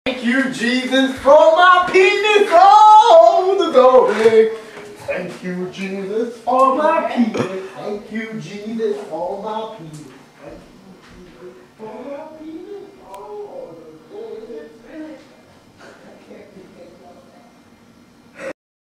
Thank you, Jesus, for my penis. Oh, the glory. Thank you, Jesus, for my penis. Thank you, Jesus, for my penis.